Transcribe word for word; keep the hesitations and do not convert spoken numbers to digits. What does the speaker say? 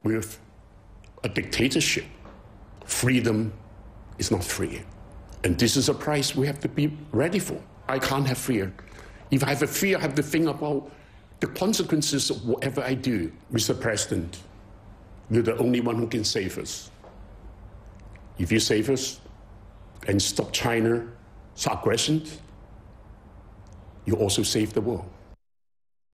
with a dictatorship, freedom is not free. And this is a price we have to be ready for. I can't have fear. If I have a fear, I have to think about the consequences of whatever I do. Mister President, you're the only one who can save us. If you save us and stop China's aggression, you also save the world.